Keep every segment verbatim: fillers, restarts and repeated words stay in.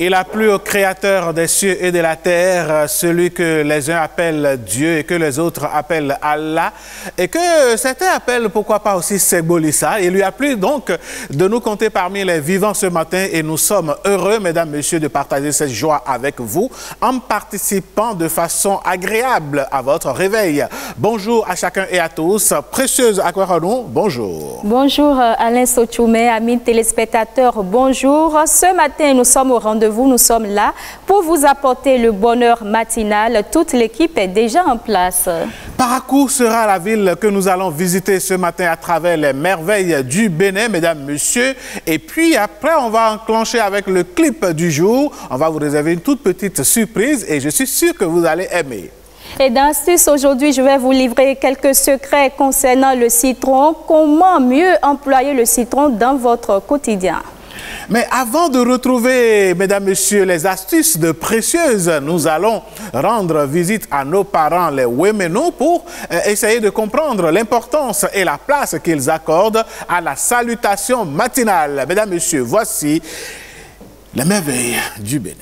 Il a plu au Créateur des cieux et de la terre, celui que les uns appellent Dieu et que les autres appellent Allah, et que certains appellent, pourquoi pas aussi Segbolissa. Il lui a plu donc de nous compter parmi les vivants ce matin et nous sommes heureux, mesdames, messieurs, de partager cette joie avec vous en participant de façon agréable à votre réveil. Bonjour à chacun et à tous. Précieuse Akwaronou, bonjour. Bonjour Alain Sochoumé, amis téléspectateurs, bonjour. Ce matin, nous sommes au rendez-vous. Nous sommes là pour vous apporter le bonheur matinal. Toute l'équipe est déjà en place. Parakou sera la ville que nous allons visiter ce matin à travers les merveilles du Bénin, mesdames, messieurs. Et puis après, on va enclencher avec le clip du jour. On va vous réserver une toute petite surprise et je suis sûr que vous allez aimer. Et dans Astuce, aujourd'hui, je vais vous livrer quelques secrets concernant le citron. Comment mieux employer le citron dans votre quotidien? Mais avant de retrouver, mesdames, messieurs, les astuces de Précieuse, nous allons rendre visite à nos parents, les Wemeno, pour euh, essayer de comprendre l'importance et la place qu'ils accordent à la salutation matinale. Mesdames, messieurs, voici les merveilles du Bénin.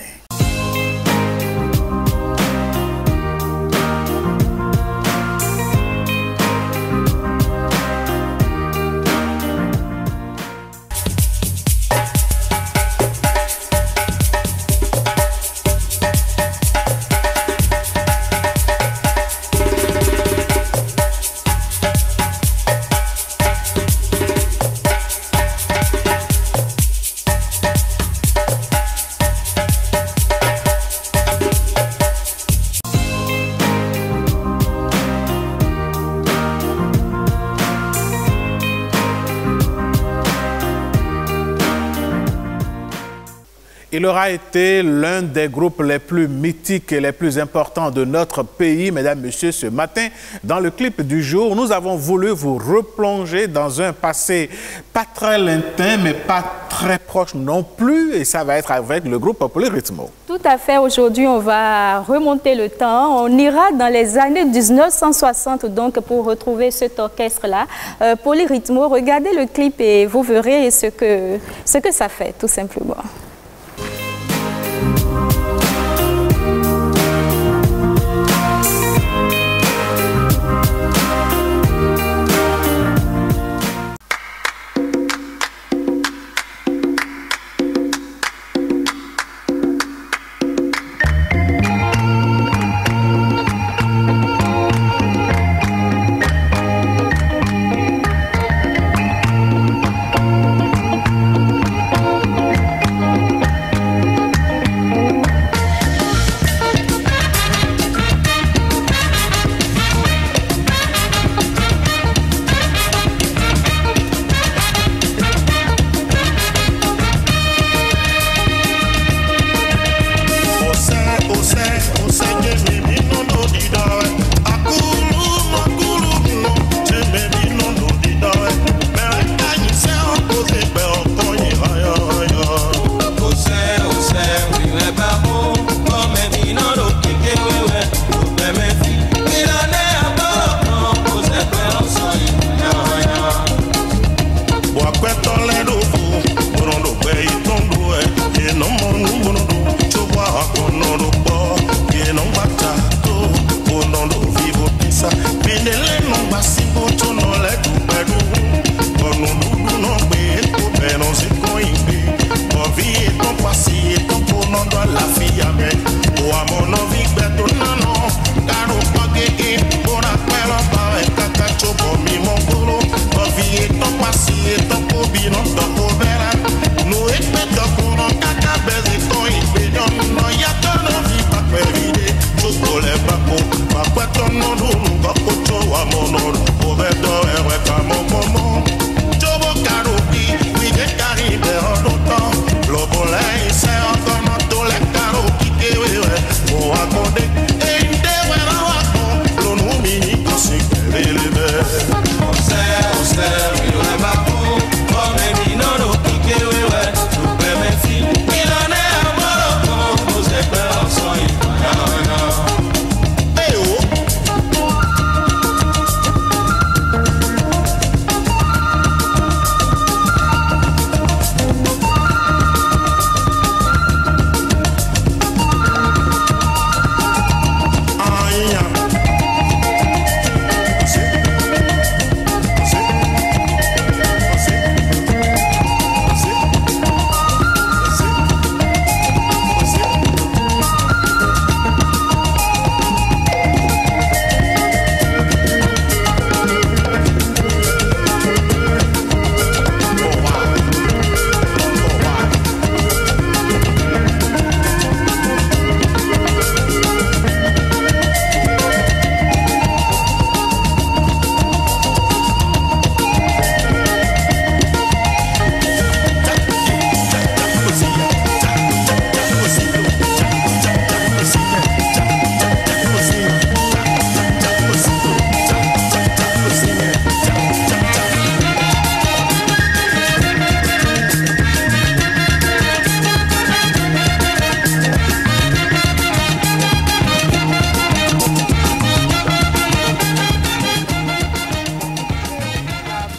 Il aura été l'un des groupes les plus mythiques et les plus importants de notre pays, mesdames, messieurs, ce matin. Dans le clip du jour, nous avons voulu vous replonger dans un passé pas très lointain, mais pas très proche non plus. Et ça va être avec le groupe Polyrythmo. Tout à fait. Aujourd'hui, on va remonter le temps. On ira dans les années mille neuf cent soixante donc, pour retrouver cet orchestre-là. Euh, Polyrythmo, regardez le clip et vous verrez ce que, ce que ça fait, tout simplement.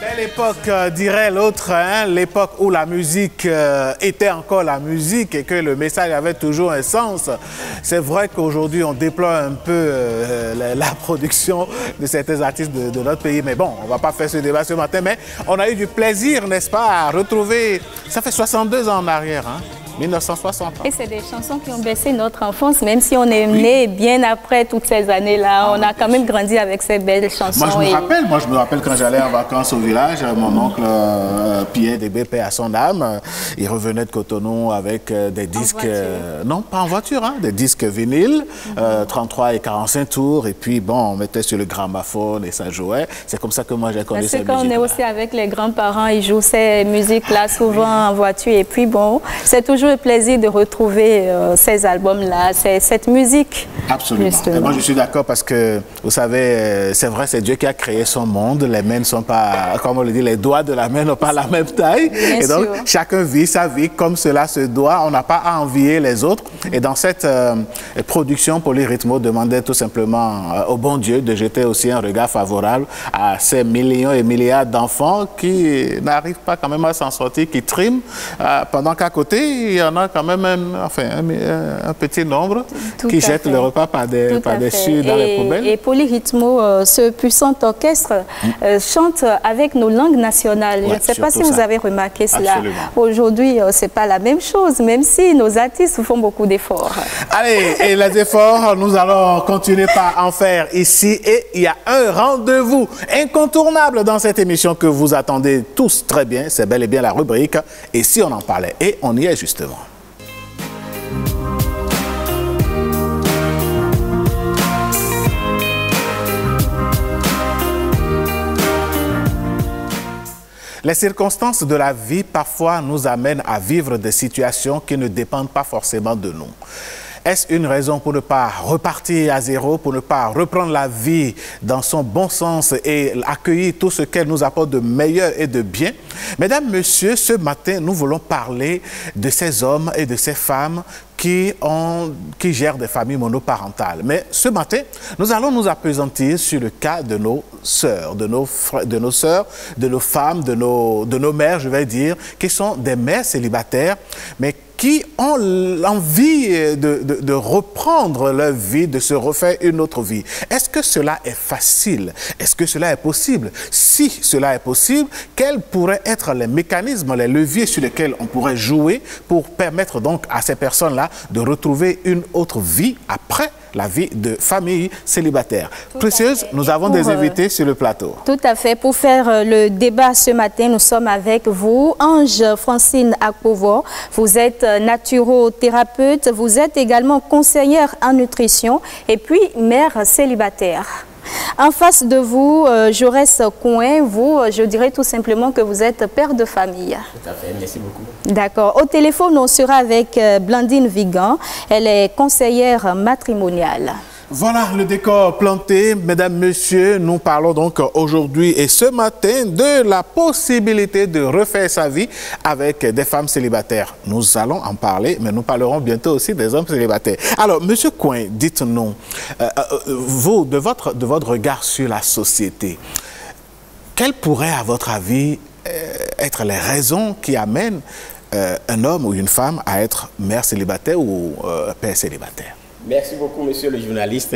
Belle époque, euh, dirait l'autre, hein, l'époque où la musique euh, était encore la musique et que le message avait toujours un sens. C'est vrai qu'aujourd'hui, on déploie un peu euh, la, la production de certains artistes de, de notre pays. Mais bon, on ne va pas faire ce débat ce matin, mais on a eu du plaisir, n'est-ce pas, à retrouver... Ça fait soixante-deux ans en arrière, hein, mille neuf cent soixante. Et c'est des chansons qui ont baissé notre enfance, même si on est né oui. bien après toutes ces années-là. Ah, on a quand même grandi avec ces belles chansons. Moi, je me et... rappelle, moi, je me rappelle quand j'allais en vacances au village, mon oncle euh, Pierre Débé, paix à son âme, il revenait de Cotonou avec euh, des disques, euh, non, pas en voiture, hein, des disques vinyles, mm-hmm. euh, trente-trois et quarante-cinq tours, et puis bon, on mettait sur le gramophone et ça jouait. C'est comme ça que moi j'ai connu cette musique. Parce que quand on est aussi avec les grands-parents, ils jouent ces musiques-là souvent en voiture, et puis bon, c'est toujours le plaisir de retrouver euh, ces albums-là, cette musique. Absolument. Justement. Et moi, je suis d'accord parce que, vous savez, c'est vrai, c'est Dieu qui a créé son monde. Les mains ne sont pas, comme on le dit, les doigts de la main n'ont pas la même taille. Bien et donc, sûr. Chacun vit sa vie comme cela se doit. On n'a pas à envier les autres. Et dans cette euh, production, Polyrythmo demandait tout simplement euh, au bon Dieu de jeter aussi un regard favorable à ces millions et milliards d'enfants qui n'arrivent pas quand même à s'en sortir, qui triment, euh, pendant qu'à côté, il y en a quand même un, enfin, un, un petit nombre Tout qui jettent fait. le repas par-dessus par dans les poubelles. Et Polyrythmo, euh, ce puissant orchestre, mmh. euh, chante avec nos langues nationales. Ouais, Je ne sais pas si ça. vous avez remarqué cela. Aujourd'hui, euh, ce n'est pas la même chose, même si nos artistes font beaucoup d'efforts. Allez, et les efforts, nous allons continuer par en faire ici. Et il y a un rendez-vous incontournable dans cette émission que vous attendez tous très bien. C'est bel et bien la rubrique « Et si on en parlait ?» Et on y est justement. Les circonstances de la vie parfois nous amènent à vivre des situations qui ne dépendent pas forcément de nous. Est-ce une raison pour ne pas repartir à zéro, pour ne pas reprendre la vie dans son bon sens et accueillir tout ce qu'elle nous apporte de meilleur et de bien? Mesdames, Messieurs, ce matin, nous voulons parler de ces hommes et de ces femmes qui, ont, qui gèrent des familles monoparentales. Mais ce matin, nous allons nous appesantir sur le cas de nos sœurs, de nos, frères, de nos sœurs, de nos femmes, de nos, de nos mères, je vais dire, qui sont des mères célibataires, mais qui ont l'envie de, de, de reprendre leur vie, de se refaire une autre vie. Est-ce que cela est facile? Est-ce que cela est possible? Si cela est possible, quels pourraient être les mécanismes, les leviers sur lesquels on pourrait jouer pour permettre donc à ces personnes-là de retrouver une autre vie après la vie de famille célibataire? Précieuse, nous avons des invités sur le plateau. Tout à fait. Pour faire le débat ce matin, nous sommes avec vous, Ange Francine Akpovo. Vous êtes naturothérapeute, vous êtes également conseillère en nutrition et puis mère célibataire. En face de vous, euh, Jaurès Coin, vous, je dirais tout simplement que vous êtes père de famille. Tout à fait, merci beaucoup. D'accord. Au téléphone, on sera avec euh, Blandine Vigan. Elle est conseillère matrimoniale. Voilà le décor planté. Mesdames, Messieurs, nous parlons donc aujourd'hui et ce matin de la possibilité de refaire sa vie avec des femmes célibataires. Nous allons en parler, mais nous parlerons bientôt aussi des hommes célibataires. Alors, Monsieur Coin, dites-nous, euh, euh, vous, de votre, de votre regard sur la société, quelles pourraient, à votre avis, euh, être les raisons qui amènent euh, un homme ou une femme à être mère célibataire ou euh, père célibataire? Merci beaucoup, monsieur le journaliste.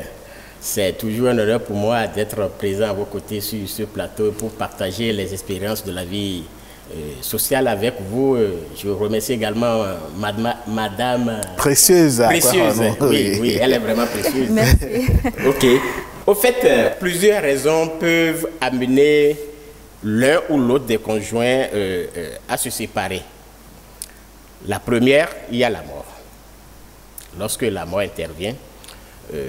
C'est toujours un honneur pour moi d'être présent à vos côtés sur ce plateau pour partager les expériences de la vie euh, sociale avec vous. Je remercie également euh, madame, madame... Précieuse. Précieuse, quoi, oui, oui, elle est vraiment précieuse. Merci. OK. Au fait, euh, plusieurs raisons peuvent amener l'un ou l'autre des conjoints euh, euh, à se séparer. La première, il y a la mort. Lorsque la mort intervient, euh,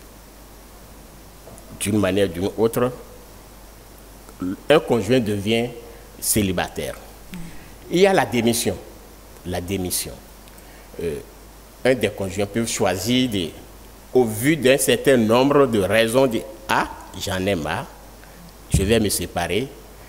d'une manière ou d'une autre, un conjoint devient célibataire. Il y a la démission. La démission. Euh, un des conjoints peut choisir, de, au vu d'un certain nombre de raisons, de « Ah, j'en ai marre, je vais me séparer. »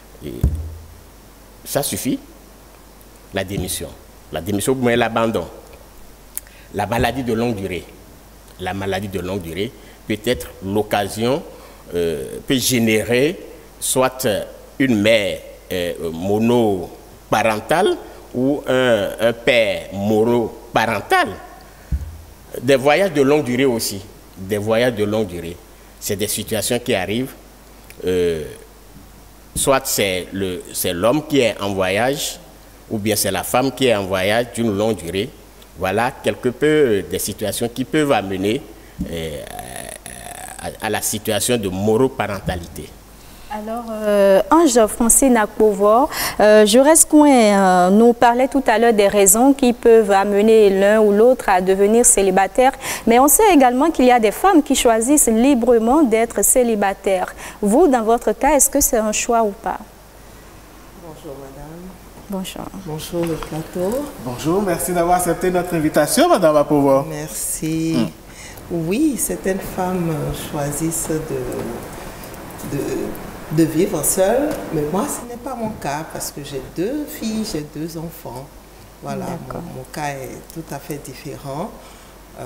Ça suffit. La démission. La démission, mais l'abandon. La maladie de longue durée. La maladie de longue durée peut être l'occasion, euh, peut générer soit une mère euh, monoparentale ou un, un père monoparental. Des voyages de longue durée aussi, des voyages de longue durée. C'est des situations qui arrivent, euh, soit c'est l'homme qui est en voyage, ou bien c'est la femme qui est en voyage d'une longue durée. Voilà quelque peu des situations qui peuvent amener euh, à, à la situation de monoparentalité. Alors, euh, Ange-Francine Akpovo, euh, Jaurès Kouin euh, nous parlait tout à l'heure des raisons qui peuvent amener l'un ou l'autre à devenir célibataire. Mais on sait également qu'il y a des femmes qui choisissent librement d'être célibataires. Vous, dans votre cas, est-ce que c'est un choix ou pas? Bonjour, madame. Bonjour. Bonjour, le plateau. Bonjour, merci d'avoir accepté notre invitation, madame Akpovo. Merci. Hum. Oui, certaines femmes choisissent de... de de vivre seule, mais moi ce n'est pas mon cas parce que j'ai deux filles, j'ai deux enfants. Voilà, mon, mon cas est tout à fait différent. Euh,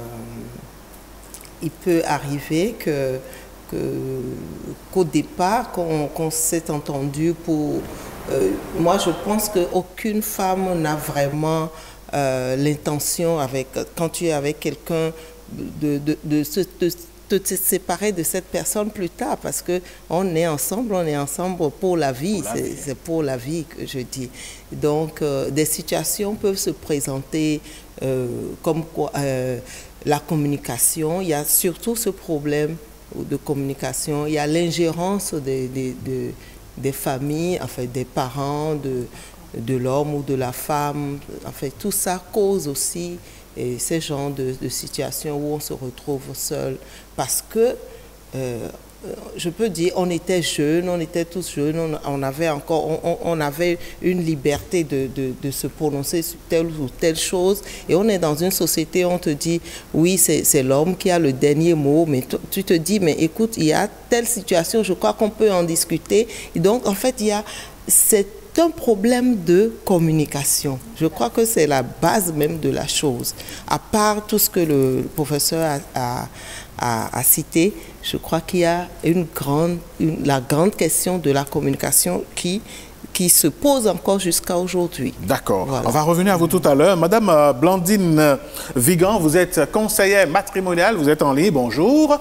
il peut arriver que, que, qu'au départ, qu'on qu'on s'est entendu pour... Euh, moi je pense qu'aucune femme n'a vraiment euh, l'intention, avec quand tu es avec quelqu'un, de, de, de, de, de de te séparer de cette personne plus tard parce qu'on est ensemble, on est ensemble pour la vie, c'est pour la vie que je dis. Donc, euh, des situations peuvent se présenter euh, comme quoi, euh, la communication, il y a surtout ce problème de communication, il y a l'ingérence des, des, des, des familles, enfin des parents, de, de l'homme ou de la femme, enfin tout ça cause aussi et ces genres de, de situations où on se retrouve seul parce que, euh, je peux dire, on était jeunes, on était tous jeunes, on, on avait encore, on, on avait une liberté de, de, de se prononcer sur telle ou telle chose et on est dans une société où on te dit, oui, c'est l'homme qui a le dernier mot, mais tu te dis, mais écoute, il y a telle situation, je crois qu'on peut en discuter. Et donc, en fait, il y a cette un problème de communication. Je crois que c'est la base même de la chose. À part tout ce que le professeur a, a, a, a cité, je crois qu'il y a une grande, une, la grande question de la communication qui, qui se pose encore jusqu'à aujourd'hui. D'accord. Voilà. On va revenir à vous tout à l'heure. Madame Blandine Vigan, vous êtes conseillère matrimoniale, vous êtes en ligne. Bonjour.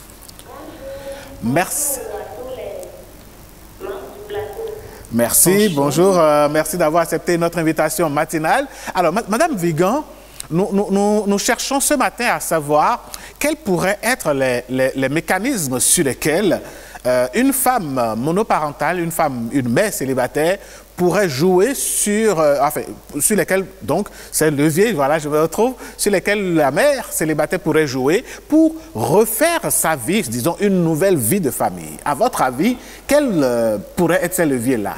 Merci. Merci, bonjour, bonjour euh, merci d'avoir accepté notre invitation matinale. Alors, ma Madame Vigan, nous, nous, nous, nous cherchons ce matin à savoir quels pourraient être les, les, les mécanismes sur lesquels euh, une femme monoparentale, une femme, une mère célibataire pourrait jouer sur, euh, enfin, sur lesquels, donc, c'est le levier, voilà, je me retrouve, sur lesquels la mère célibataire pourrait jouer pour refaire sa vie, disons, une nouvelle vie de famille. À votre avis, quels euh, pourraient être ces leviers-là?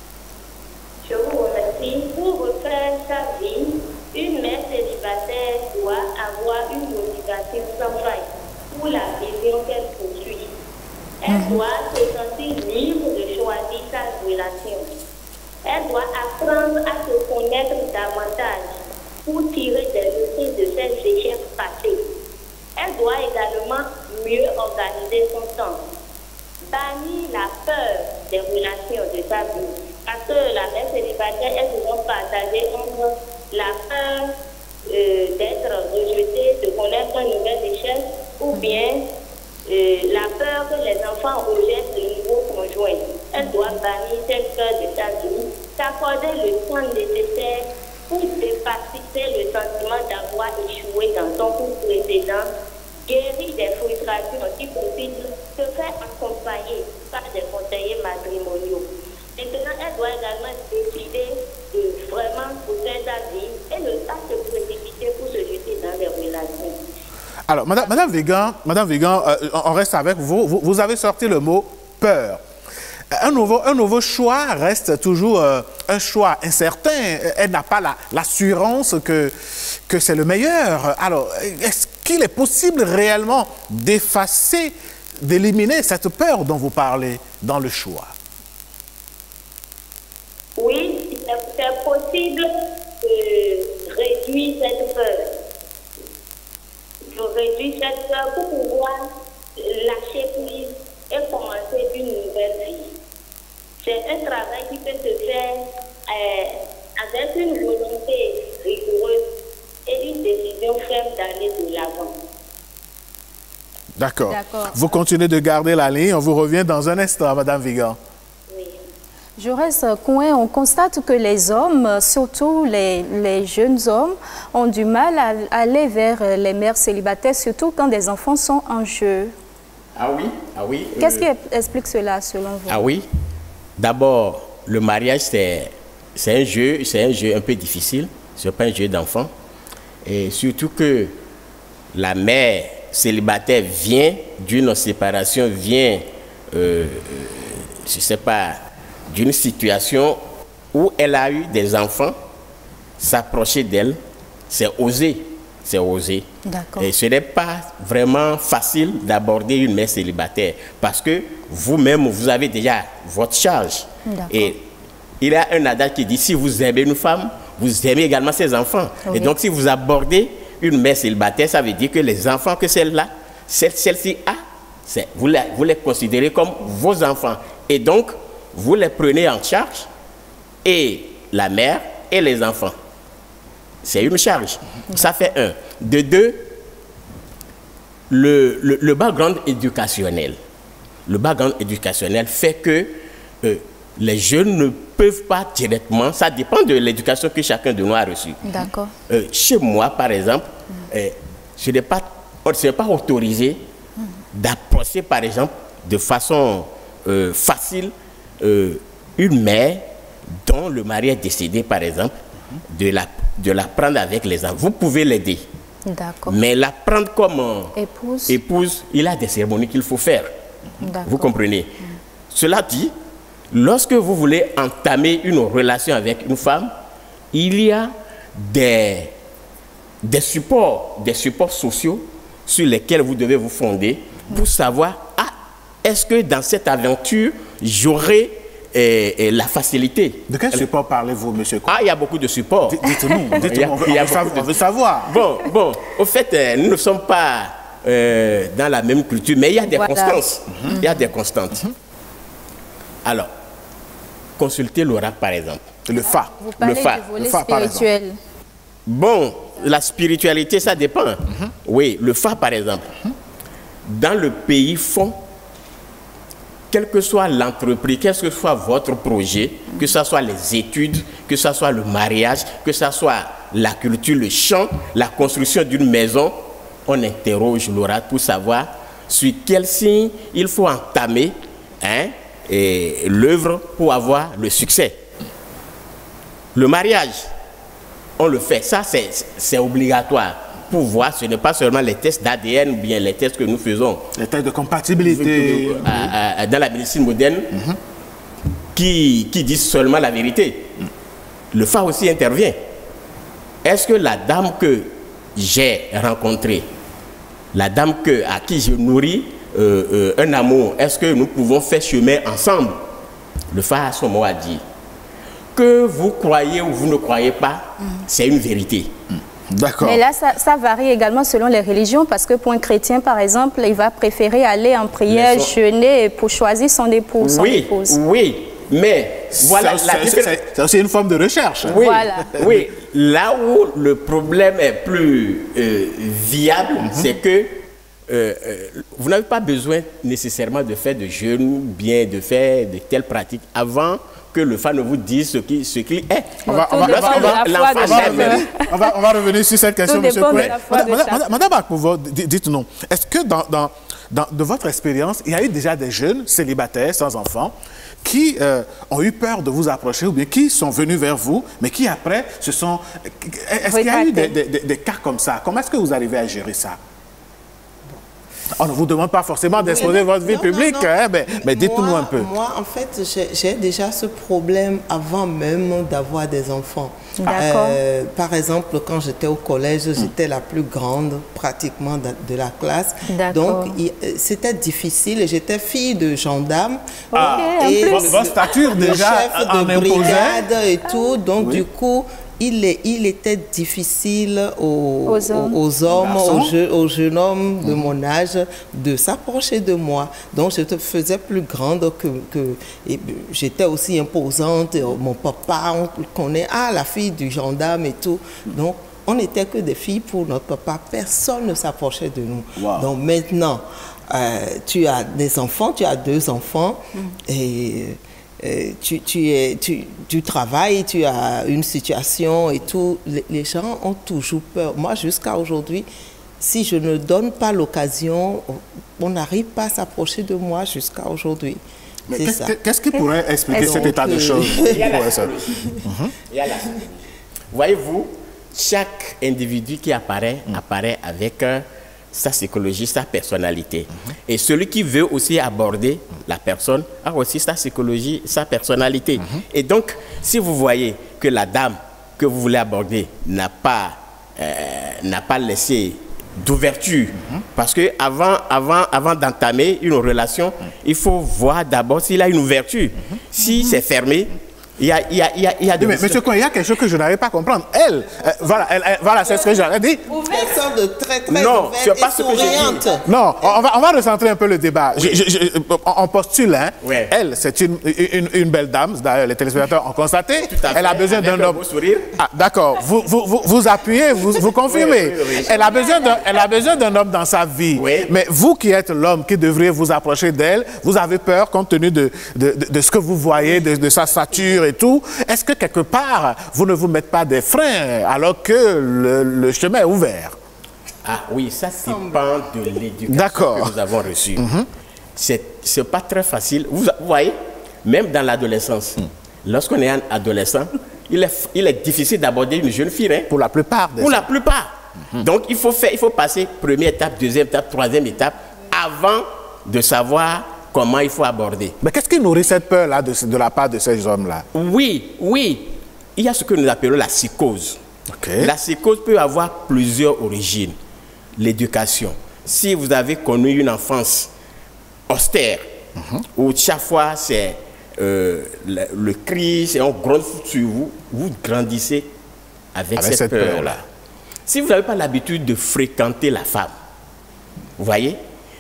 Je vous remercie. Pour refaire sa vie, une mère célibataire doit avoir une motivation sans faille pour la vision qu'elle poursuit. Elle mm-hmm. doit se sentir libre de choisir sa relation. Elle doit apprendre à se connaître davantage pour tirer des leçons de ses échecs passés. Elle doit également mieux organiser son temps. Bannir la peur des relations de sa vie. Parce que la mère célibataire est souvent partagée entre la peur euh, d'être rejetée, de connaître un nouvel échec, ou bien euh, la peur que les enfants rejettent le nouveau conjoint. Elle doit bannir cette peur de sa vie, s'accorder le temps nécessaire pour dépasser le sentiment d'avoir échoué dans son couple précédent, guérir des frustrations si possible, se faire accompagner par des conseillers matrimoniaux. Maintenant, elle doit également décider de vraiment faire sa vie et ne pas se précipiter pour se jeter dans les relations. Alors, Madame, Madame Vigan, Madame Vigan euh, on reste avec vous. vous. Vous avez sorti le mot peur. Un nouveau, un nouveau choix reste toujours euh, un choix incertain. Elle n'a pas l'assurance la, que, que c'est le meilleur. Alors, est-ce qu'il est possible réellement d'effacer, d'éliminer cette peur dont vous parlez dans le choix? Oui, c'est possible de réduire cette peur. Il faut réduire cette peur pour pouvoir lâcher prise et commencer une nouvelle vie. c'est un travail qui peut se faire euh, avec une volonté rigoureuse et une décision ferme d'aller de l'avant. D'accord. Vous continuez de garder la ligne. On vous revient dans un instant, Madame Vigan. Oui. Jaurès Coin, on constate que les hommes, surtout les, les jeunes hommes, ont du mal à aller vers les mères célibataires, surtout quand des enfants sont en jeu. Ah oui, ah oui. Qu'est-ce euh... qui explique cela selon vous? Ah oui. D'abord, le mariage, c'est un jeu, c'est un jeu un peu difficile. C'est pas un jeu d'enfant. Et surtout que la mère célibataire vient d'une séparation, vient, euh, je ne sais pas, d'une situation où elle a eu des enfants, s'approcher d'elle, c'est osé, c'est osé. Et ce n'est pas vraiment facile d'aborder une mère célibataire parce que vous-même, vous avez déjà votre charge. Et il y a un adage qui dit, si vous aimez une femme, vous aimez également ses enfants. Oui. Et donc, si vous abordez une mère célibataire, ça veut dire que les enfants que celle-là, celle-ci a, vous les, vous les considérez comme vos enfants. Et donc, vous les prenez en charge, et la mère et les enfants. C'est une charge. Ça fait un. De deux, le, le, le background éducationnel. Le background éducationnel fait que euh, les jeunes ne peuvent pas directement, ça dépend de l'éducation que chacun de nous a reçue. D'accord. Euh, chez moi, par exemple, mm. euh, je n'ai pas, on ne s'est pas autorisé mm. d'approcher, par exemple, de façon euh, facile, euh, une mère dont le mari est décédé, par exemple, mm. de, la, de la prendre avec les enfants. Vous pouvez l'aider. D'accord. Mais la prendre comme euh, épouse. épouse, il a des cérémonies qu'il faut faire. Vous comprenez? mm. Cela dit, lorsque vous voulez entamer une relation avec une femme, il y a des, des supports, des supports sociaux sur lesquels vous devez vous fonder pour savoir, ah, est-ce que dans cette aventure, j'aurai eh, eh, la facilité. De quel support parlez-vous, monsieur Coin? Ah, il y a beaucoup de supports. Dites-nous, dites-nous, on, veut, on, on veut savoir. Bon, bon, au fait, euh, nous ne sommes pas euh, dans la même culture, mais il y a des voilà. constances. Mm-hmm. Il y a des constantes. Mm-hmm. Alors, consultez l'oracle, par exemple. Le Fa. Vous parlez le Fa. du volet le fa, spirituel. Bon, la spiritualité, ça dépend. Mm-hmm. Oui, le Fa, par exemple. Mm-hmm. Dans le pays fond, quelle que soit l'entreprise, quel que soit votre projet, mm-hmm. que ce soit les études, que ce soit le mariage, que ce soit la culture, le chant, la construction d'une maison, on interroge l'oracle pour savoir sur quel signe il faut entamer, hein, et l'œuvre pour avoir le succès. Le mariage, on le fait. Ça, c'est obligatoire. Pour voir, ce n'est pas seulement les tests d'A D N ou bien les tests que nous faisons. Les tests de compatibilité. À, à, dans la médecine moderne, mm-hmm. qui, qui disent seulement la vérité. Le Fa aussi intervient. Est-ce que la dame que j'ai rencontrée, la dame que, à qui je nourris Euh, euh, un amour, est-ce que nous pouvons faire chemin ensemble? Le Fa à son mot a dit que vous croyez ou vous ne croyez pas, mm. c'est une vérité. Mm. D'accord. Mais là, ça, ça varie également selon les religions, parce que pour un chrétien, par exemple, il va préférer aller en prière, son... jeûner pour choisir son époux, son oui, épouse. Oui, mais voilà, c'est aussi une forme de recherche. Oui, voilà. Oui, là où le problème est plus euh, viable, mm-hmm. c'est que Euh, euh, vous n'avez pas besoin nécessairement de faire de jeûne ou bien de faire de telles pratiques avant que le Fa ne vous dise ce qu'il ce qu'il est. On va, on, va, on, va, on, va revenir, on, va, on va revenir sur cette question, M. Coin. Madame, Madame, Madame Akpovo, dites-nous, est-ce que dans, dans, dans, de votre expérience, il y a eu déjà des jeunes célibataires sans enfants qui euh, ont eu peur de vous approcher ou bien qui sont venus vers vous, mais qui après se sont... Est-ce qu'il y a eu des, des, des, des cas comme ça? Comment est-ce que vous arrivez à gérer ça? On ne vous demande pas forcément d'exposer votre vie non, publique, non, non. Hein, mais, mais dites-nous un peu. Moi, en fait, j'ai déjà ce problème avant même d'avoir des enfants. Euh, par exemple, quand j'étais au collège, j'étais mm. la plus grande pratiquement de, de la classe. Donc, c'était difficile. J'étais fille de gendarme. Ah, et votre stature déjà le chef de brigade et tout. Donc, oui. du coup... il, est, il était difficile aux, aux hommes, aux, aux, hommes, aux, aux, je, aux jeunes hommes de mmh. mon âge de s'approcher de moi. Donc je te faisais plus grande que... que j'étais aussi imposante. Mon papa, on connaît, ah, la fille du gendarme et tout. Donc on n'était que des filles pour notre papa. Personne ne s'approchait de nous. Wow. Donc maintenant, euh, tu as des enfants, tu as deux enfants mmh. et... Euh, tu, tu, es, tu, tu travailles, tu as une situation et tout, les, les gens ont toujours peur. Moi, jusqu'à aujourd'hui, si je ne donne pas l'occasion, on n'arrive pas à s'approcher de moi jusqu'à aujourd'hui. Mais qu'est-ce qui pourrait expliquer cet état de choses? Il y a la mm-hmm. Il y a la Voyez-vous, chaque individu qui apparaît, mm. apparaît avec euh, sa psychologie, sa personnalité. Mm-hmm. Et celui qui veut aussi aborder mm. la personne a aussi sa psychologie, sa personnalité. Mm-hmm. Et donc, si vous voyez que la dame que vous voulez aborder n'a pas, euh, n'a pas laissé d'ouverture, mm-hmm. parce que avant, avant, avant d'entamer une relation, mm-hmm. il faut voir d'abord s'il a une ouverture. Mm-hmm. Si mm-hmm. c'est fermé, il y a, il y a, il y a, il y a oui, mais monsieur Cohen, il y a quelque chose que je n'arrive pas à comprendre. Elle, euh, voilà, elle, elle, voilà, c'est ce que j'avais dit. Personne de très, très non, c'est pas ce que j'ai dit. Non, on va, on va recentrer un peu le débat. Oui. Je, je, je, on postule, hein. Ouais. Elle, c'est une, une, une belle dame. D'ailleurs, les téléspectateurs ont constaté. Elle a besoin d'un homme. Ah, d'accord. Vous, vous, vous, vous appuyez, vous, vous confirmez. Oui, oui, oui. Elle a besoin d'un, elle a besoin d'un homme dans sa vie. Oui. Mais vous qui êtes l'homme qui devriez vous approcher d'elle, vous avez peur compte tenu de, de, de, de ce que vous voyez, de, de sa stature et tout. Est-ce que quelque part, vous ne vous mettez pas des freins alors que le, le chemin est ouvert? Ah oui, ça dépend de l'éducation que nous avons reçue. Mm-hmm. C'est c'est pas très facile. Vous, vous voyez, même dans l'adolescence, mm. lorsqu'on est un adolescent, il est, il est difficile d'aborder une jeune fille. Hein, pour la plupart. Pour la plupart. Mm-hmm. Donc, il faut, faire, il faut passer première étape, deuxième étape, troisième étape, avant de savoir comment il faut aborder. Mais qu'est-ce qui nourrit cette peur-là de, de la part de ces hommes-là? Oui, oui. Il y a ce que nous appelons la psychose. Okay. La psychose peut avoir plusieurs origines. L'éducation. Si vous avez connu une enfance austère, mm-hmm. où chaque fois c'est euh, le, le cri, c'est un gros sur vous, vous grandissez avec, avec cette, cette peur-là. Peur si vous n'avez pas l'habitude de fréquenter la femme, vous voyez,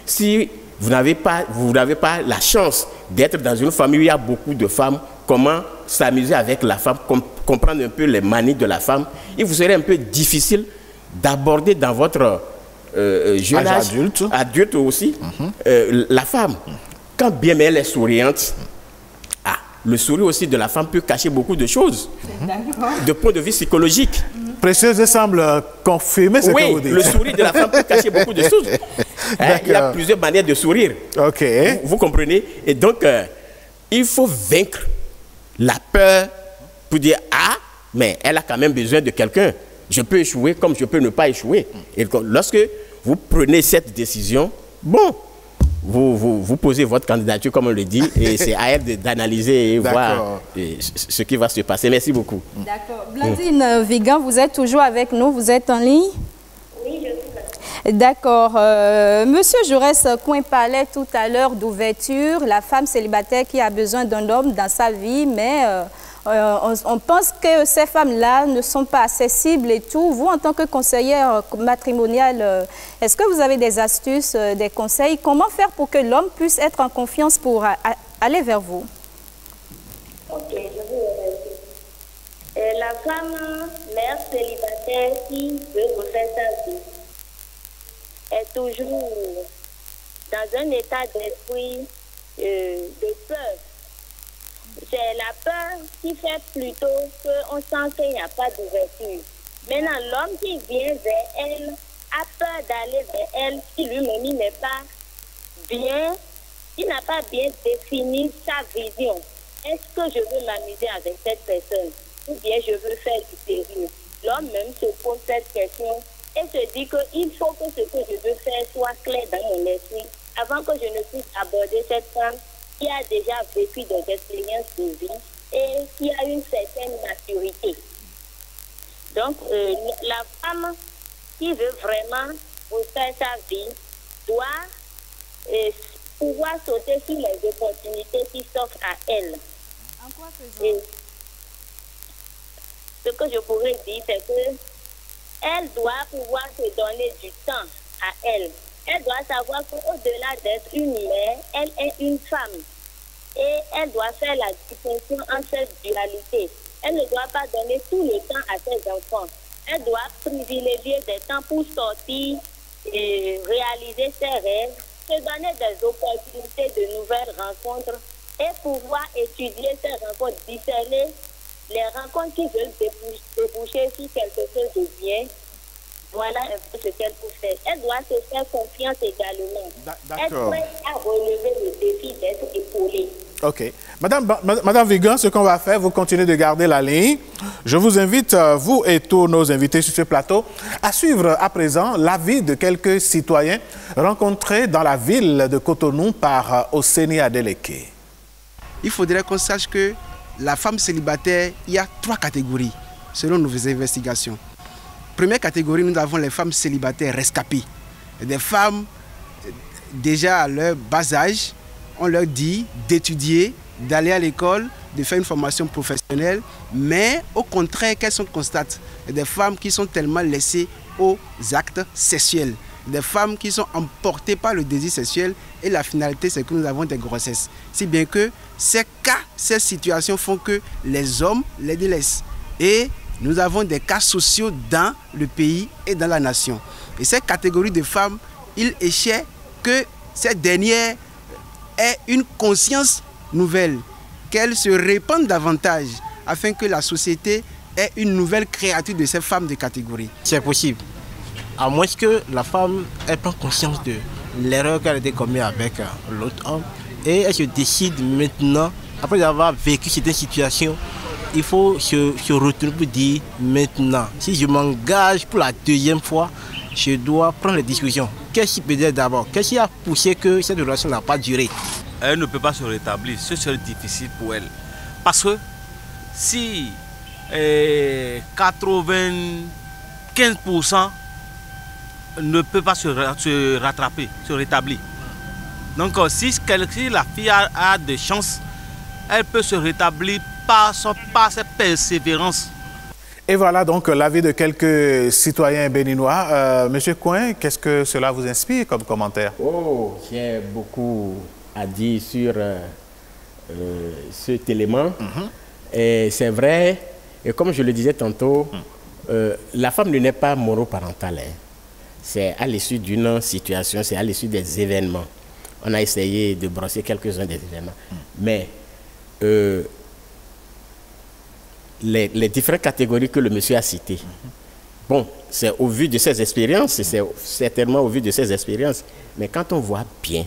si vous n'avez pas, vous n'avez pas la chance d'être dans une famille où il y a beaucoup de femmes, comment s'amuser avec la femme, com comprendre un peu les manies de la femme, il vous serait un peu difficile d'aborder dans votre euh, jeune âge, âge adulte. adulte aussi, mm-hmm. euh, la femme. Quand bien mais elle est souriante, ah, le sourire aussi de la femme peut cacher beaucoup de choses, mm-hmm. de point de vue psychologique. Mm-hmm. Précieuse semble confirmer ce oui, que vous dites. Le sourire de la femme peut cacher beaucoup de choses. Hein, il y a plusieurs manières de sourire. Ok. Vous, vous comprenez? Et donc, euh, il faut vaincre la peur pour dire, ah, mais elle a quand même besoin de quelqu'un. Je peux échouer comme je peux ne pas échouer. Et lorsque vous prenez cette décision, bon, vous, vous, vous posez votre candidature, comme on le dit, et c'est à elle d'analyser et voir et ce qui va se passer. Merci beaucoup. D'accord. Blandine mmh. Vigan, vous êtes toujours avec nous, vous êtes en ligne? Oui, je suis là. D'accord. Euh, Monsieur Jaurès Coin parlait tout à l'heure d'ouverture, la femme célibataire qui a besoin d'un homme dans sa vie, mais euh, euh, on, on pense que ces femmes-là ne sont pas accessibles et tout. Vous, en tant que conseillère matrimoniale, euh, est-ce que vous avez des astuces, euh, des conseils? Comment faire pour que l'homme puisse être en confiance pour a, a, aller vers vous? Ok, je vous remercie. Euh, la femme mère célibataire qui veut refaire sa vie est toujours dans un état d'esprit euh, de peur. C'est la peur qui fait plutôt qu'on sent qu'il n'y a pas d'ouverture. Maintenant, l'homme qui vient vers elle a peur d'aller vers elle si lui-même il n'est pas bien, il n'a pas bien défini sa vision. Est-ce que je veux m'amuser avec cette personne ou bien je veux faire du sérieux? L'homme même se pose cette question et se dit qu'il faut que ce que je veux faire soit clair dans mon esprit avant que je ne puisse aborder cette femme qui a déjà vécu des expériences de vie et qui a une certaine maturité. Donc, euh, la femme qui veut vraiment refaire sa vie doit euh, pouvoir sauter sur les opportunités qui s'offrent à elle. En quoi faisons? ce que je pourrais dire, c'est que elle doit pouvoir se donner du temps à elle. Elle doit savoir qu'au-delà d'être une mère, elle est une femme. Et elle doit faire la distinction entre cette dualité. Elle ne doit pas donner tout le temps à ses enfants. Elle doit privilégier des temps pour sortir et réaliser ses rêves, se donner des opportunités de nouvelles rencontres et pouvoir étudier ces rencontres, discerner les rencontres qui veulent déboucher sur quelque chose de bien. Voilà un peu ce qu'elle peut faire. Elle doit se faire confiance également. Elle doit à relever le défi d'être épaulée. Ok. Madame, Madame Vigan, ce qu'on va faire, vous continuez de garder la ligne. Je vous invite, vous et tous nos invités sur ce plateau, à suivre à présent l'avis de quelques citoyens rencontrés dans la ville de Cotonou par Oseni Adeleke. Il faudrait qu'on sache que la femme célibataire, il y a trois catégories, selon nos investigations. Première catégorie, nous avons les femmes célibataires rescapées. Des femmes, déjà à leur bas âge, on leur dit d'étudier, d'aller à l'école, de faire une formation professionnelle, mais au contraire, qu'elles sont constatent, des femmes qui sont tellement laissées aux actes sexuels, des femmes qui sont emportées par le désir sexuel et la finalité, c'est que nous avons des grossesses. Si bien que ces cas, ces situations font que les hommes les délaissent. Et nous avons des cas sociaux dans le pays et dans la nation. Et cette catégorie de femmes, il échait que ces dernières aient une conscience nouvelle, qu'elles se répandent davantage afin que la société ait une nouvelle créature de ces femmes de catégorie. C'est possible, à moins que la femme elle prenne conscience de l'erreur qu'elle a été commise avec l'autre homme et elle se décide maintenant, après avoir vécu cette situation, il faut se, se retourner pour dire maintenant, si je m'engage pour la deuxième fois, je dois prendre les discussions. Qu'est-ce qui peut dire d'abord? Qu'est-ce qui a poussé que cette relation n'a pas duré? Elle ne peut pas se rétablir, ce serait difficile pour elle. Parce que si eh, quatre-vingt-quinze pour cent ne peut pas se, se rattraper, se rétablir. Donc si, si la fille a, a de chance, elle peut se rétablir par, son, par sa persévérance. Et voilà donc l'avis de quelques citoyens béninois. Euh, Monsieur Coin, qu'est-ce que cela vous inspire comme commentaire? Oh, j'ai beaucoup à dire sur euh, euh, cet élément. Mm-hmm. Et c'est vrai, et comme je le disais tantôt, mm. euh, la femme ne naît pas monoparentale. Hein. C'est à l'issue d'une situation, c'est à l'issue des événements. On a essayé de brosser quelques-uns des événements. Mm. Mais euh, les, les différentes catégories que le monsieur a citées, mm-hmm. bon, c'est au vu de ses expériences, c'est certainement au vu de ses expériences. Mais quand on voit bien,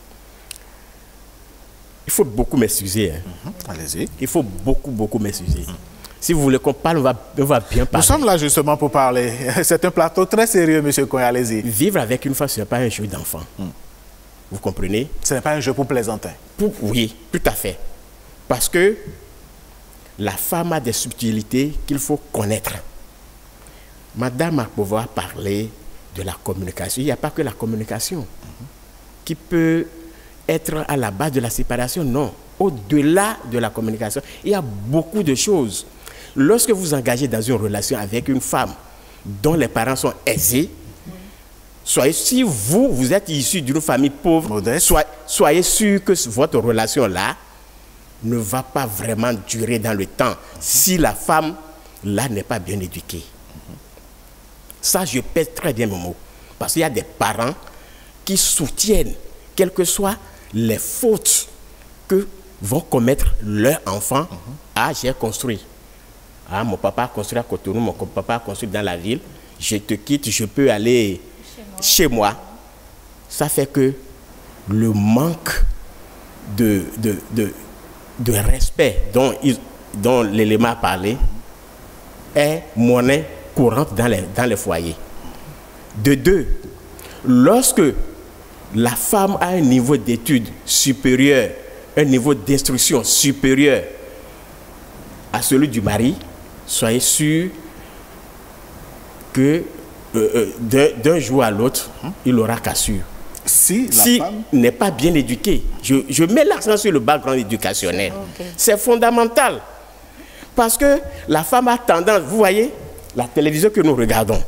il faut beaucoup m'excuser. Hein. Mm-hmm. Allez-y. Il faut beaucoup, beaucoup m'excuser. Mm. Si vous voulez qu'on parle, on va, on va bien parler. Nous sommes là justement pour parler. C'est un plateau très sérieux, monsieur Coin, allez-y. Vivre avec une femme, ce n'est pas un jeu d'enfant. Mm. Vous comprenez? Ce n'est pas un jeu pour plaisanter. Pour, oui, tout à fait. Parce que la femme a des subtilités qu'il faut connaître. Madame a pouvoir parler de la communication. Il n'y a pas que la communication mm-hmm. qui peut être à la base de la séparation. Non. Au-delà de la communication, il y a beaucoup de choses. Lorsque vous engagez dans une relation avec une femme dont les parents sont aisés, soyez, si vous, vous êtes issu d'une famille pauvre, soyez, soyez sûr que votre relation-là ne va pas vraiment durer dans le temps si la femme, là, n'est pas bien éduquée. Ça, je pèse très bien mon mot. Parce qu'il y a des parents qui soutiennent, quelles que soient les fautes que vont commettre leurs enfants. Uh-huh. Ah, j'ai construit. Ah, mon papa a construit à Cotonou, mon papa a construit dans la ville. Je te quitte, je peux aller chez moi. Chez moi. Ça fait que le manque de, de, de, de respect dont, il, dont l'élément a parlé est monnaie courante dans les, dans les foyers. De deux, lorsque la femme a un niveau d'études supérieur, un niveau d'instruction supérieur à celui du mari, soyez sûr que euh, euh, d'un jour à l'autre, hein, il aura cassure. Si, si la femme n'est pas bien éduqué, je, je mets l'accent sur le background éducationnel. Okay. C'est fondamental. Parce que la femme a tendance, vous voyez, la télévision que nous regardons,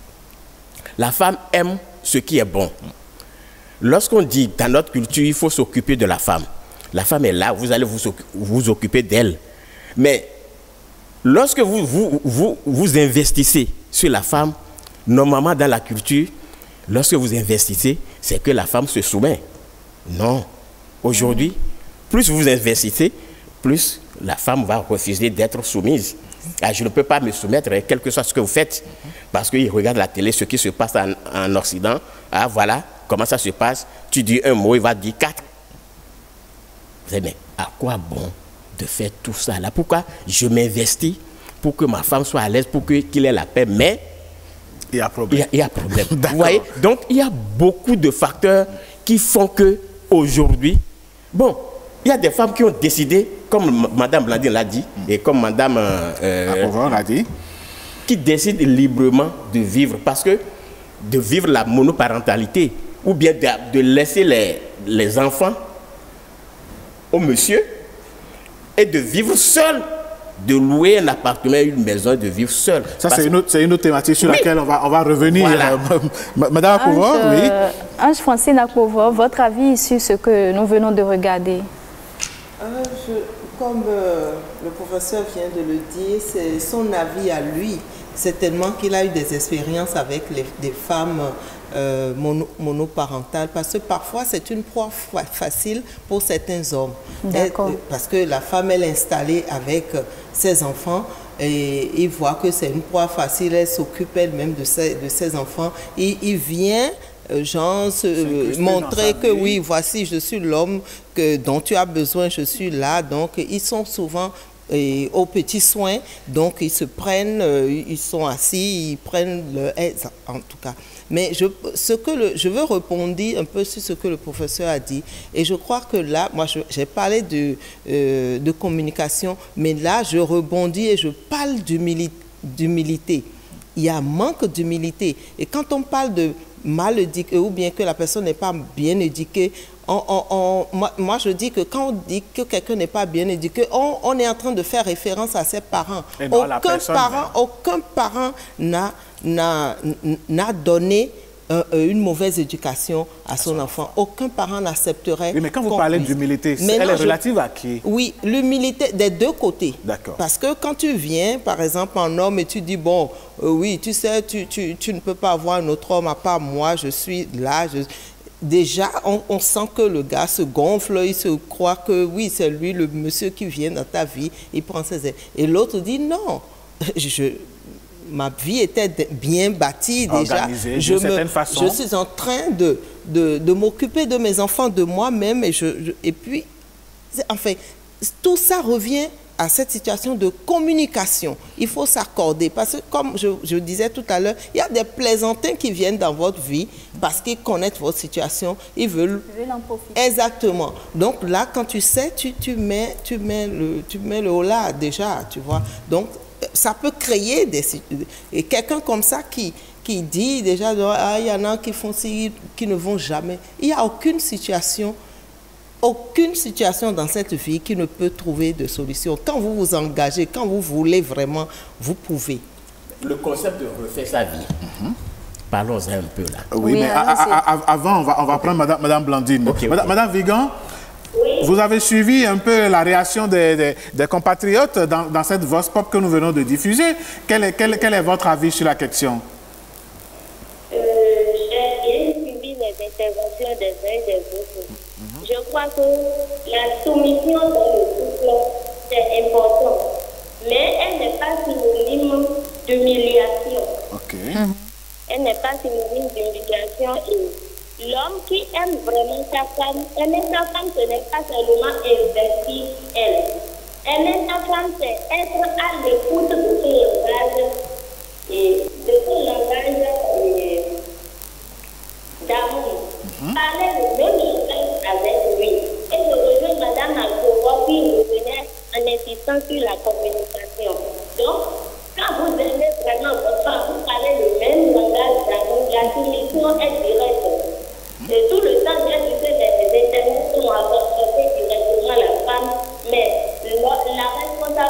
la femme aime ce qui est bon. Lorsqu'on dit dans notre culture, il faut s'occuper de la femme. La femme est là, vous allez vous, vous occuper d'elle. Mais lorsque vous, vous, vous, vous investissez sur la femme, normalement dans la culture, lorsque vous investissez, c'est que la femme se soumet. Non. Aujourd'hui, plus vous investissez, plus la femme va refuser d'être soumise. Ah, je ne peux pas me soumettre, hein, quel que soit ce que vous faites, parce qu'il regarde la télé, ce qui se passe en, en Occident. Ah, voilà comment ça se passe. Tu dis un mot, il va dire quatre. Mais à quoi bon de faire tout ça là? Pourquoi je m'investis pour que ma femme soit à l'aise, pour que, qu'il ait la paix, mais il y a problème. Il y a, il y a problème. Vous voyez? Donc, il y a beaucoup de facteurs qui font que aujourd'hui, bon, il y a des femmes qui ont décidé, comme Mme Blandine l'a dit, et comme Mme euh, l'a dit, qui décident librement de vivre, parce que de vivre la monoparentalité, ou bien de, de laisser les, les enfants au monsieur, et de vivre seul, de louer un appartement, une maison, de vivre seul. Ça, c'est une, une autre thématique sur oui. laquelle on va, on va revenir. Voilà. Euh, Madame Akovo, oui. Euh, Ange-Francine Akovo, votre avis sur ce que nous venons de regarder? Euh, je, comme euh, le professeur vient de le dire, c'est son avis à lui. Certainement qu'il a eu des expériences avec les, des femmes euh, mono, monoparentales, parce que parfois c'est une proie facile pour certains hommes. D'accord. Parce que la femme, elle est installée avec ses enfants et il voit que c'est une proie facile, elle s'occupe elle-même de ses, de ses enfants. Et il vient... genre se montrer que vie. Oui, voici, je suis l'homme que dont tu as besoin, je suis là. Donc, ils sont souvent et, aux petits soins, donc ils se prennent, euh, ils sont assis, ils prennent leur aide, en tout cas. Mais je, ce que le, je veux répondre un peu sur ce que le professeur a dit. Et je crois que là, moi, j'ai parlé de, euh, de communication, mais là, je rebondis et je parle d'humilité. Il y a un manque d'humilité. Et quand on parle de mal éduqué ou bien que la personne n'est pas bien éduquée, on, on, on, moi, moi je dis que quand on dit que quelqu'un n'est pas bien éduqué, on, on est en train de faire référence à ses parents. Aucun parent, aucun parent n'a n'a donné euh, une mauvaise éducation à son enfant. Aucun parent n'accepterait. Oui, mais quand vous parlez d'humilité, elle est relative je, à qui? Oui, l'humilité des deux côtés. D'accord. Parce que quand tu viens, par exemple, en homme et tu dis, bon, euh, oui, tu sais, tu, tu, tu ne peux pas avoir un autre homme à part moi, je suis là. Je... Déjà, on, on sent que le gars se gonfle, il se croit que oui, c'est lui, le monsieur qui vient dans ta vie, il prend ses ailes. Et l'autre dit, non, je... ma vie était bien bâtie déjà. Je, me, façon. je suis en train de, de, de m'occuper de mes enfants, de moi-même. Et, je, je, et puis, enfin, tout ça revient à cette situation de communication. Il faut s'accorder. Parce que, comme je, je disais tout à l'heure, il y a des plaisantins qui viennent dans votre vie parce qu'ils connaissent votre situation. Ils veulent... Ils veulent en profiter. Exactement. Donc là, quand tu sais, tu, tu, mets, tu, mets le, tu mets le haut là déjà, tu vois. Donc, ça peut créer des... Et quelqu'un comme ça qui, qui dit déjà, ah, il y en a qui font ci, qui ne vont jamais. Il n'y a aucune situation, aucune situation dans cette vie qui ne peut trouver de solution. Quand vous vous engagez, quand vous voulez vraiment, vous pouvez. Le concept de refaire sa vie, mm-hmm. parlons-en un peu là. Oui, oui mais à, à, à, avant, on va, on va prendre Madame, Madame Blandine. Okay, Madame, okay. Madame Vigan, oui. Vous avez suivi un peu la réaction des, des, des compatriotes dans, dans cette Vox Pop que nous venons de diffuser. Quel est, quel, quel est votre avis sur la question? euh, J'ai bien suivi les interventions des uns et des autres. Mm-hmm. Je crois que la soumission dans le couple, c'est important. Mais elle n'est pas synonyme d'humiliation. Ok. Mm-hmm. Elle n'est pas synonyme d'humiliation et... L'homme qui aime vraiment sa femme, aimer sa femme, ce n'est pas seulement investir elle. Aimer sa femme, c'est être à l'écoute de son langage, et de son langage d'amour. Mm-hmm. Parler le même langage avec lui. Et je rejoins Madame Akovo qui revenait en insistant sur la communication. Donc, quand vous aimez vraiment votre femme, vous parlez le même langage d'amour, la soumission est directe. Et tout le temps, bien sûr, les interventions ont apporté directement la femme, mais la, la responsabilité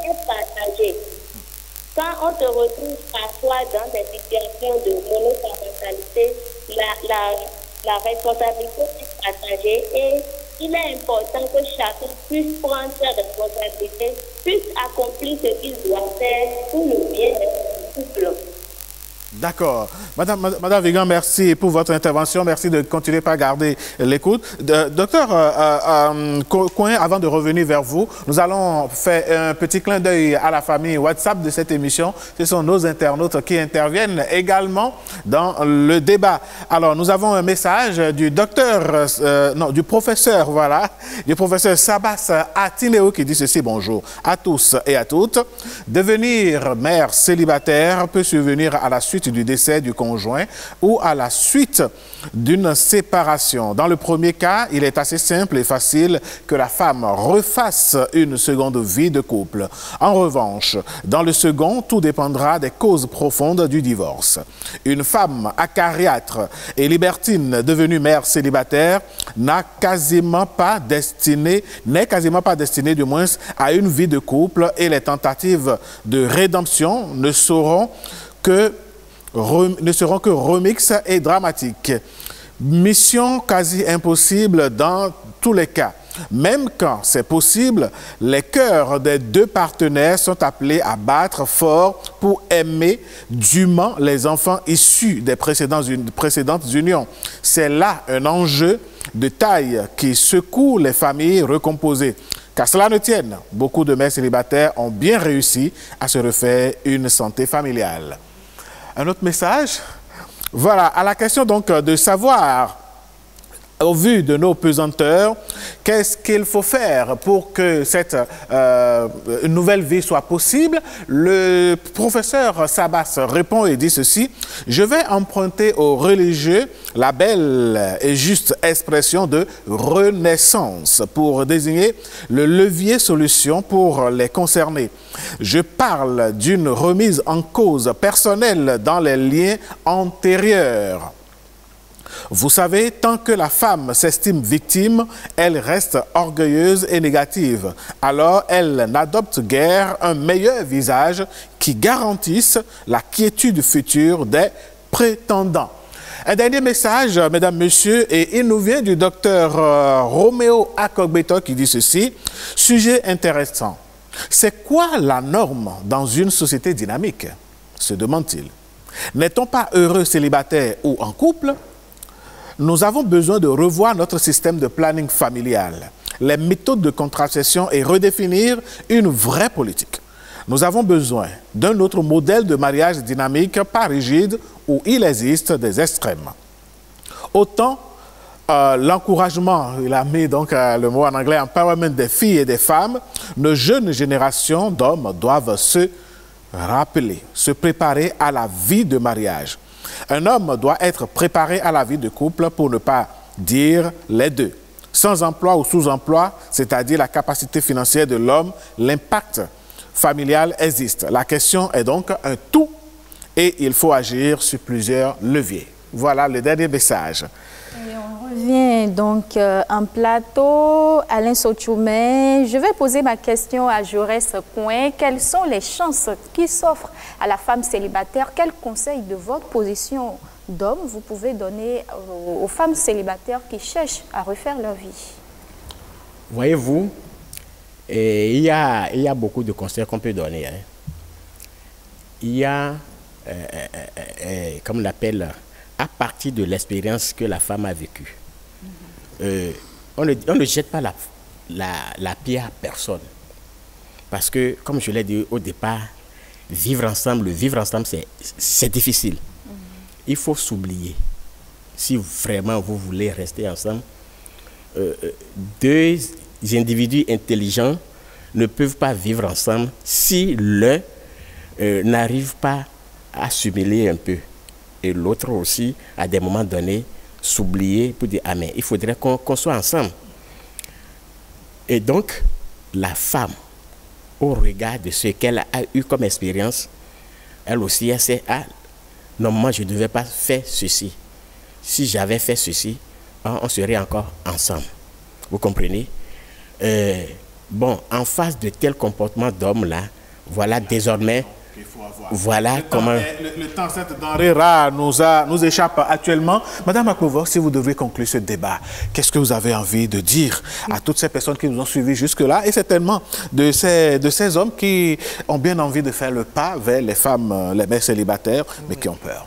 est partagée. Quand on se retrouve parfois dans des situations de monoparentalité, la, la, la responsabilité est partagée et il est important que chacun puisse prendre ses responsabilités, puisse accomplir ce qu'il doit faire pour le bien-être du couple. D'accord. Madame, Madame Vigan, merci pour votre intervention. Merci de continuer par garder l'écoute. Docteur euh, euh, Coin, avant de revenir vers vous, nous allons faire un petit clin d'œil à la famille WhatsApp de cette émission. Ce sont nos internautes qui interviennent également dans le débat. Alors, nous avons un message du docteur, euh, non, du professeur, voilà, du professeur Sabas Atineo qui dit ceci: bonjour à tous et à toutes. Devenir mère célibataire peut survenir à la suite du décès du conjoint ou à la suite d'une séparation. Dans le premier cas, il est assez simple et facile que la femme refasse une seconde vie de couple. En revanche, dans le second, tout dépendra des causes profondes du divorce. Une femme acariâtre et libertine devenue mère célibataire n'a quasiment pas destiné, n'est quasiment pas destinée du moins à une vie de couple, et les tentatives de rédemption ne seront que ne seront que remix et dramatiques. Mission quasi impossible dans tous les cas. Même quand c'est possible, les cœurs des deux partenaires sont appelés à battre fort pour aimer dûment les enfants issus des précédentes unions. C'est là un enjeu de taille qui secoue les familles recomposées. Qu'à cela ne tienne, beaucoup de mères célibataires ont bien réussi à se refaire une santé familiale. Un autre message. Voilà, à la question donc de savoir, au vu de nos pesanteurs, qu'est-ce qu'il faut faire pour que cette euh, nouvelle vie soit possible? Le professeur Sabas répond et dit ceci: je vais emprunter aux religieux la belle et juste expression de renaissance pour désigner le levier solution pour les concernés. Je parle d'une remise en cause personnelle dans les liens antérieurs. Vous savez, tant que la femme s'estime victime, elle reste orgueilleuse et négative. Alors, elle n'adopte guère un meilleur visage qui garantisse la quiétude future des prétendants. Un dernier message, mesdames, messieurs, et il nous vient du docteur euh, Roméo Akogbeto qui dit ceci: sujet intéressant. C'est quoi la norme dans une société dynamique? Se demande-t-il. N'est-on pas heureux célibataire ou en couple? Nous avons besoin de revoir notre système de planning familial, les méthodes de contraception et redéfinir une vraie politique. Nous avons besoin d'un autre modèle de mariage dynamique, pas rigide, où il existe des extrêmes. Autant euh, l'encouragement, il a mis donc euh, le mot en anglais, empowerment des filles et des femmes, nos jeunes générations d'hommes doivent se rappeler, se préparer à la vie de mariage. Un homme doit être préparé à la vie de couple, pour ne pas dire les deux. Sans emploi ou sous-emploi, c'est-à-dire la capacité financière de l'homme, l'impact familial existe. La question est donc un tout et il faut agir sur plusieurs leviers. Voilà le dernier message. Et on revient donc euh, en plateau. Alain Sochoumé, je vais poser ma question à Jaurès Coin. Quelles sont les chances qui s'offrent à la femme célibataire? Quels conseils de votre position d'homme vous pouvez donner aux, aux femmes célibataires qui cherchent à refaire leur vie? Voyez-vous, il y a, il y a beaucoup de conseils qu'on peut donner. Hein. Il y a, euh, euh, euh, comme on l'appelle, à partir de l'expérience que la femme a vécue. Mm-hmm. euh, on, ne, on ne jette pas la, la, la pierre à personne. Parce que, comme je l'ai dit au départ, vivre ensemble, vivre ensemble, c'est difficile. Mm-hmm. Il faut s'oublier. Si vraiment vous voulez rester ensemble, euh, deux individus intelligents ne peuvent pas vivre ensemble si l'un euh, n'arrive pas à s'humilier un peu. Et l'autre aussi, à des moments donnés, s'oublier pour dire « Ah, mais il faudrait qu'on qu'on soit ensemble ». Et donc, la femme, au regard de ce qu'elle a eu comme expérience, elle aussi, elle sait « Ah, non, moi, je ne devais pas faire ceci. Si j'avais fait ceci, on serait encore ensemble. » Vous comprenez? euh, Bon, en face de tel comportement d'homme-là, voilà désormais, voilà le comment... Temps, le, le temps, cette denrée rare nous, a, nous échappe actuellement. Madame Akmovo, si vous devez conclure ce débat, qu'est-ce que vous avez envie de dire à toutes ces personnes qui nous ont suivis jusque-là et certainement de ces, de ces hommes qui ont bien envie de faire le pas vers les femmes, les mères célibataires, mais qui ont peur?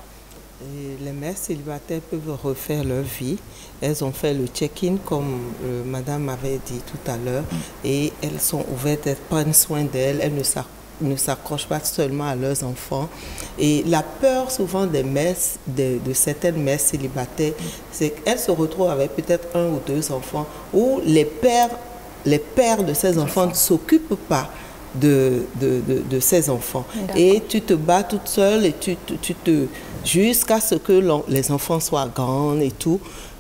Et les mères célibataires peuvent refaire leur vie. Elles ont fait le check-in, comme euh, madame avait dit tout à l'heure, et elles sont ouvertes, elles prennent soin d'elles, elles ne s'accrochent pas seulement à leurs enfants. Et la peur souvent des mères, de, de certaines mères célibataires, c'est qu'elles se retrouvent avec peut-être un ou deux enfants, où les pères, les pères de ces enfants ne s'occupent pas de, de, de, de ces enfants. Et tu te bats toute seule et tu, tu, tu te... jusqu'à ce que les enfants soient grands et tout.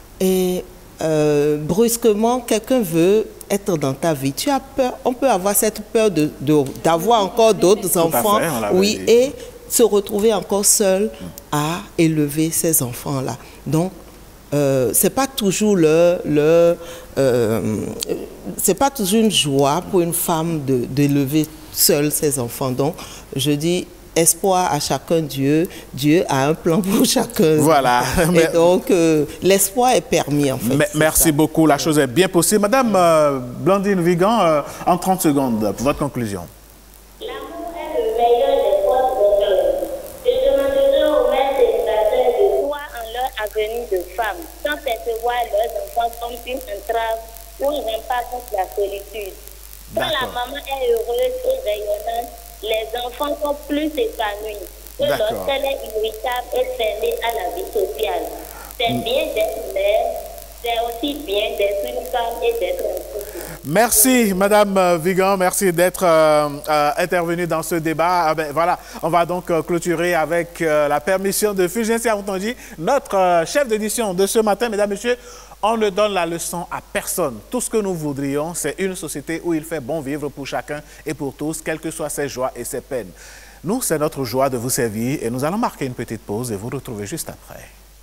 Et euh, brusquement, quelqu'un veut être dans ta vie. Tu as peur, on peut avoir cette peur de, de, d'avoir encore d'autres enfants, fait, oui, dit. Et se retrouver encore seul à élever ces enfants-là. Donc, euh, c'est pas toujours le, le euh, c'est pas toujours une joie pour une femme de, d'élever seule ses enfants. Donc, je dis, espoir à chacun Dieu, Dieu a un plan pour chacun. Voilà. Et donc, euh, l'espoir est permis, en fait. Merci ça. beaucoup, la chose est bien possible. Madame euh, Blandine Vigan, euh, en trente secondes, pour votre conclusion. L'amour est le meilleur des forces bonheur. Je demanderai aux mères célibataires de croire en leur avenir de femmes, sans percevoir leurs enfants comme une entrave ou un impact contre la solitude. Quand la maman est heureuse et rayonnante, les enfants sont plus épanouis que lorsqu'elle est irritable et fermée à la vie sociale. C'est bien d'être mère, c'est aussi bien d'être une femme et d'être un couple. Merci, Madame Vigan, merci d'être euh, euh, intervenue dans ce débat. Ah ben, voilà, on va donc euh, clôturer avec euh, la permission de Fulgence Aoutonji, notre euh, chef d'édition de ce matin. Mesdames, Messieurs, on ne donne la leçon à personne. Tout ce que nous voudrions, c'est une société où il fait bon vivre pour chacun et pour tous, quelles que soient ses joies et ses peines. Nous, c'est notre joie de vous servir et nous allons marquer une petite pause et vous retrouver juste après.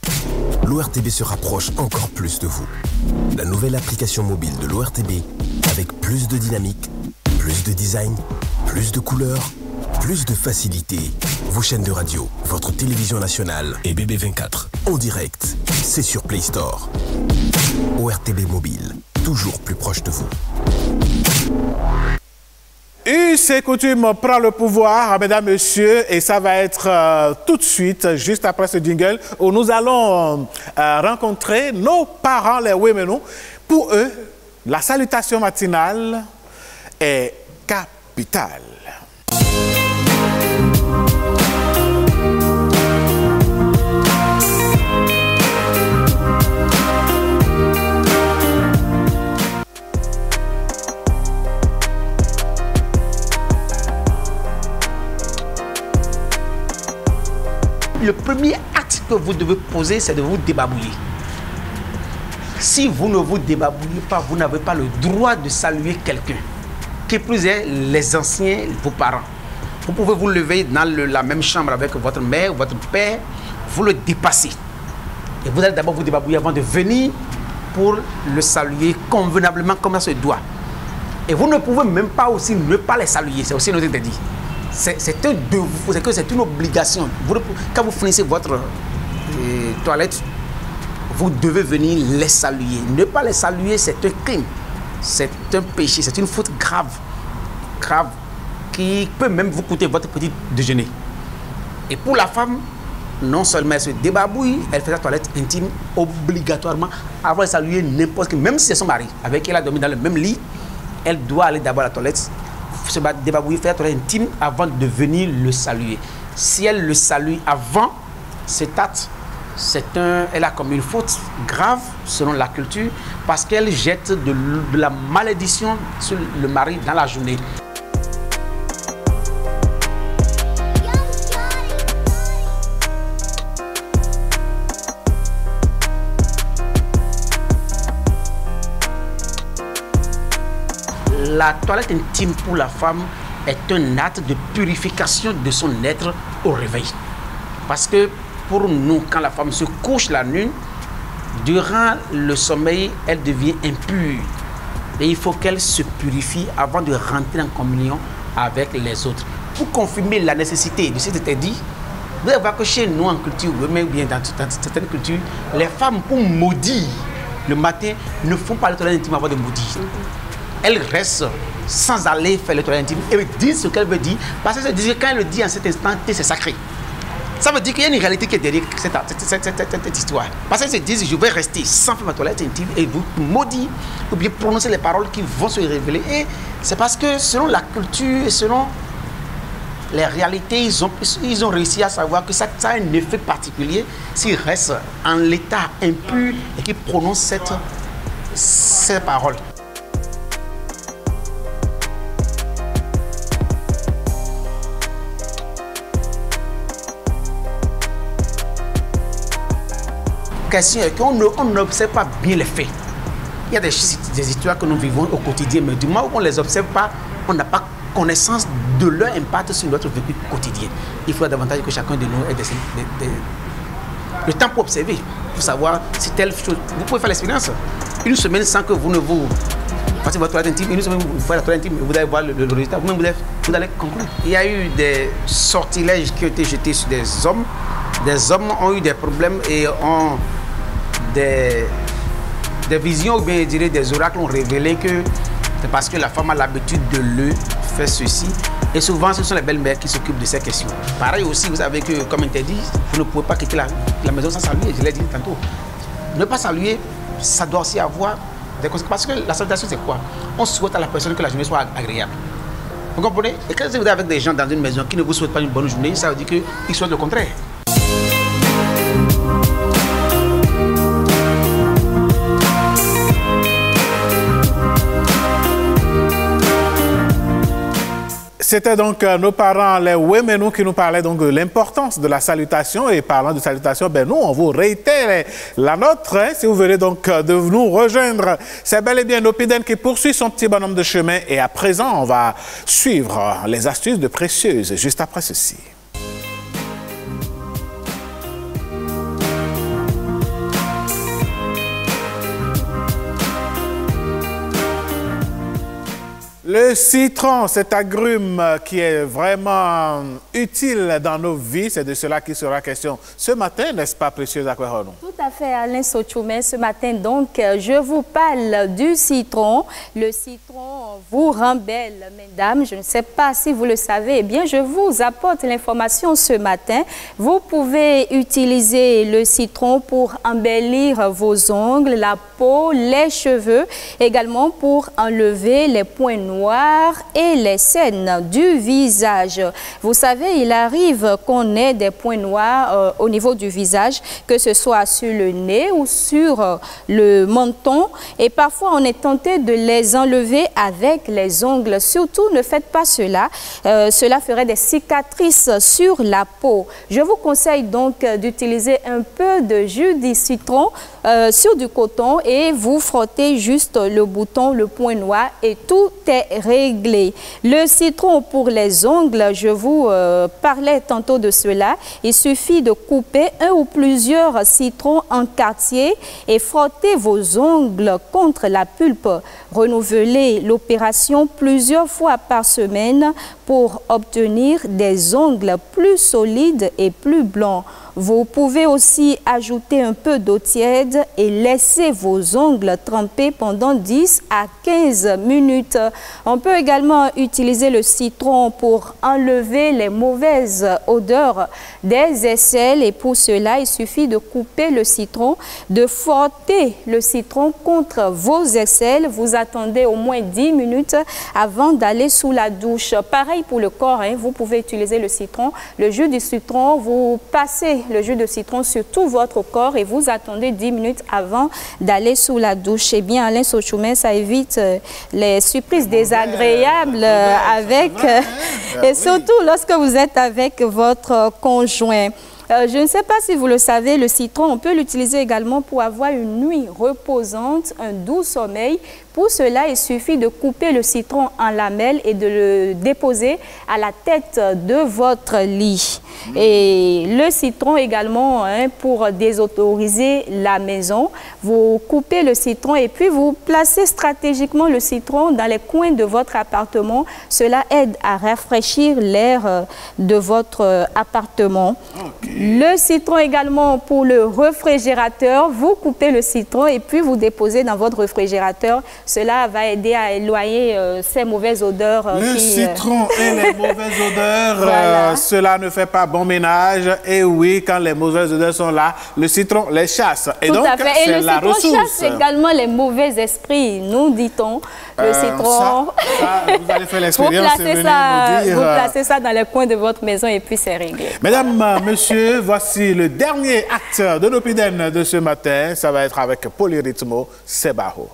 L'O R T B se rapproche encore plus de vous. La nouvelle application mobile de l'O R T B, avec plus de dynamique, plus de design, plus de couleurs, plus de facilité. Vos chaînes de radio, votre télévision nationale et B B vingt-quatre en direct. C'est sur Play Store. O R T B Mobile, toujours plus proche de vous. U C Coutume prend le pouvoir, mesdames, messieurs, et ça va être euh, tout de suite, juste après ce jingle, où nous allons euh, rencontrer nos parents, les Ouémenou. Pour eux, la salutation matinale est capitale. Le premier acte que vous devez poser, c'est de vous débabouiller. Si vous ne vous débabouillez pas, vous n'avez pas le droit de saluer quelqu'un. Qui plus est, les anciens, vos parents. Vous pouvez vous lever dans le, la même chambre avec votre mère, votre père, vous le dépassez. Et vous allez d'abord vous débabouiller avant de venir pour le saluer convenablement comme ça se doit. Et vous ne pouvez même pas aussi ne pas les saluer, c'est aussi notre interdit. C'est un devoir, c'est une obligation. Vous, quand vous finissez votre euh, toilette, vous devez venir les saluer. Ne pas les saluer, c'est un crime. C'est un péché, c'est une faute grave. Grave, qui peut même vous coûter votre petit déjeuner. Et pour la femme, non seulement elle se débarbouille, elle fait sa toilette intime obligatoirement avant de saluer n'importe qui, même si c'est son mari, avec qui elle a dormi dans le même lit, elle doit aller d'abord à la toilette, se débarbouiller, faire la toilette intime avant de venir le saluer. Si elle le salue avant cet acte, c'est un, elle a commis une faute grave selon la culture parce qu'elle jette de, de la malédiction sur le mari dans la journée. La toilette intime pour la femme est un acte de purification de son être au réveil. Parce que pour nous, quand la femme se couche la nuit, durant le sommeil, elle devient impure. Et il faut qu'elle se purifie avant de rentrer en communion avec les autres. Pour confirmer la nécessité de ce qui était dit, vous allez voir que chez nous en culture, même bien dans, dans certaines cultures, les femmes pour maudire le matin ne font pas le toilette intime avant de maudire. Elles restent sans aller faire le toilette intime et disent ce qu'elles veulent dire, parce qu'elles se disent que quand elles le disent en cet instant, c'est sacré. Ça veut dire qu'il y a une réalité qui est derrière cette, cette, cette, cette, cette histoire. Parce qu'elles se disent, je vais rester sans faire ma toilette intime et vous maudire, ou bien prononcer les paroles qui vont se révéler. Et c'est parce que selon la culture et selon les réalités, ils ont, ils ont réussi à savoir que ça, ça a un effet particulier s'ils restent en l'état impur et qu'ils prononcent cette, ces paroles. Question est qu'on n'observe pas bien les faits. Il y a des, des histoires que nous vivons au quotidien, mais du moment où on ne les observe pas, on n'a pas connaissance de leur impact sur notre vécu quotidien. Il faudra davantage que chacun de nous ait des, des, des, le temps pour observer, pour savoir si telle chose. Vous pouvez faire l'expérience. Une semaine sans que vous ne vous fassiez votre toilette intime, une semaine vous faites la toilette intime, vous allez voir le, le, le résultat, vous-même vous, vous allez conclure. Il y a eu des sortilèges qui ont été jetés sur des hommes. Des hommes ont eu des problèmes et ont des, des visions, ou bien je dirais des oracles ont révélé que c'est parce que la femme a l'habitude de le faire ceci. Et souvent, ce sont les belles-mères qui s'occupent de ces questions. Pareil aussi, vous savez que, comme interdit, vous ne pouvez pas quitter la, la maison sans saluer, je l'ai dit tantôt. Ne pas saluer, ça doit aussi avoir des conséquences. Parce que la salutation, c'est quoi? On souhaite à la personne que la journée soit agréable. Vous comprenez? Et quand vous êtes avec des gens dans une maison qui ne vous souhaitent pas une bonne journée, ça veut dire qu'ils souhaitent le contraire. C'était donc euh, nos parents, les Ouémenou, qui nous parlaient donc de l'importance de la salutation. Et parlant de salutation, ben nous, on vous réitère la nôtre. Hein, si vous venez donc euh, de nous rejoindre, c'est bel et bien Nopiden qui poursuit son petit bonhomme de chemin. Et à présent, on va suivre les astuces de Précieuse juste après ceci. Le citron, cet agrume qui est vraiment utile dans nos vies, c'est de cela qu'il sera question ce matin, n'est-ce pas, Précieuse Akwehono? Tout à fait, Alain Sochoumen. Ce matin, donc, je vous parle du citron. Le citron vous rend belle, mesdames. Je ne sais pas si vous le savez. Eh bien, je vous apporte l'information ce matin. Vous pouvez utiliser le citron pour embellir vos ongles, la peau, les cheveux, également pour enlever les points noirs et les scènes du visage. Vous savez, il arrive qu'on ait des points noirs euh, au niveau du visage, que ce soit sur le nez ou sur euh, le menton. Et parfois, on est tenté de les enlever avec les ongles. Surtout, ne faites pas cela. Euh, cela ferait des cicatrices sur la peau. Je vous conseille donc d'utiliser un peu de jus de citron euh, sur du coton et vous frottez juste le bouton, le point noir et tout est réglé. Le citron pour les ongles, je vous euh, parlais tantôt de cela. Il suffit de couper un ou plusieurs citrons en quartier et frotter vos ongles contre la pulpe. Renouvelez l'opération plusieurs fois par semaine pour obtenir des ongles plus solides et plus blancs. Vous pouvez aussi ajouter un peu d'eau tiède et laisser vos ongles tremper pendant dix à quinze minutes. On peut également utiliser le citron pour enlever les mauvaises odeurs des aisselles et pour cela, il suffit de couper le citron, de frotter le citron contre vos aisselles. Vous attendez au moins dix minutes avant d'aller sous la douche. Pareil pour le corps, hein, vous pouvez utiliser le citron, le jus du citron, vous passez le jus de citron sur tout votre corps et vous attendez dix minutes avant d'aller sous la douche. Eh bien, Alain Sochoumen, ça évite euh, les surprises désagréables euh, avec, euh, et surtout lorsque vous êtes avec votre conjoint. Euh, je ne sais pas si vous le savez, le citron, on peut l'utiliser également pour avoir une nuit reposante, un doux sommeil. Pour cela, il suffit de couper le citron en lamelles et de le déposer à la tête de votre lit. Et le citron également, hein, pour désautoriser la maison, vous coupez le citron et puis vous placez stratégiquement le citron dans les coins de votre appartement. Cela aide à rafraîchir l'air de votre appartement. Okay. Le citron également pour le réfrigérateur, vous coupez le citron et puis vous déposez dans votre réfrigérateur. Cela va aider à éloigner euh, ces mauvaises odeurs. Euh, le qui, citron euh... et les mauvaises odeurs, voilà. euh, cela ne fait pas bon ménage. Et oui, quand les mauvaises odeurs sont là, le citron les chasse. Et Tout donc, à fait. Et le la citron ressource. chasse également les mauvais esprits, nous dit-on. Le euh, citron. Ça, ça, vous allez faire l'expérience. Vous placez ça, vous placez ça dans les coins de votre maison et puis c'est réglé. Mesdames, messieurs, voici le dernier acte de l'Opiden de ce matin. Ça va être avec Polyrythmo Sebaho.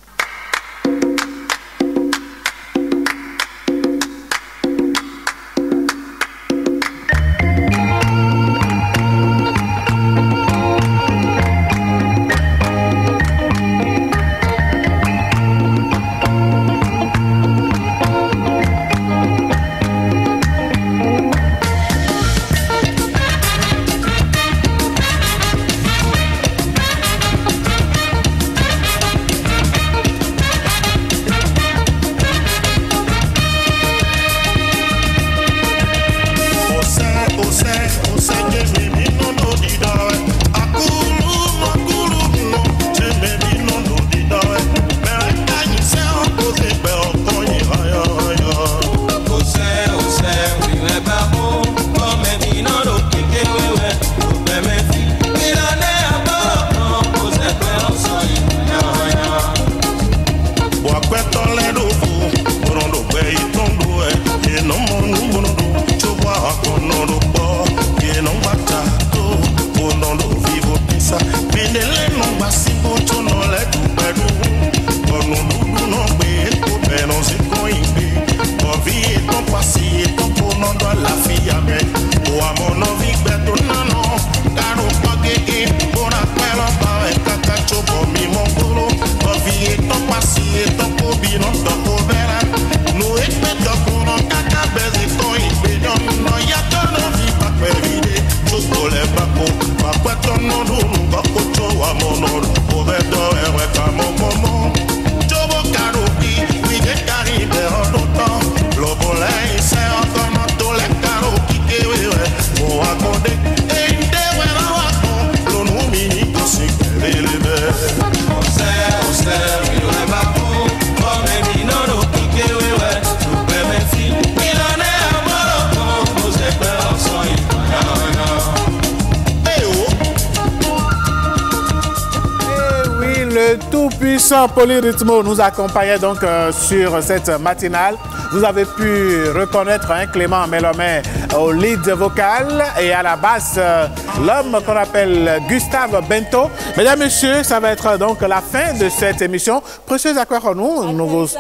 Tout-puissant Polyrythmo nous accompagnait donc euh, sur cette matinale. Vous avez pu reconnaître hein, Clément Mélomé au lead vocal et à la basse euh, l'homme qu'on appelle Gustave Bento. Mesdames, Messieurs, ça va être donc la fin de cette émission. Précieuse à quoi nous, nous vous...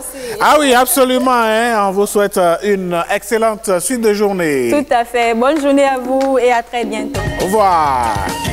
Ah oui, absolument. Hein, on vous souhaite une excellente suite de journée. Tout à fait. Bonne journée à vous et à très bientôt. Au revoir.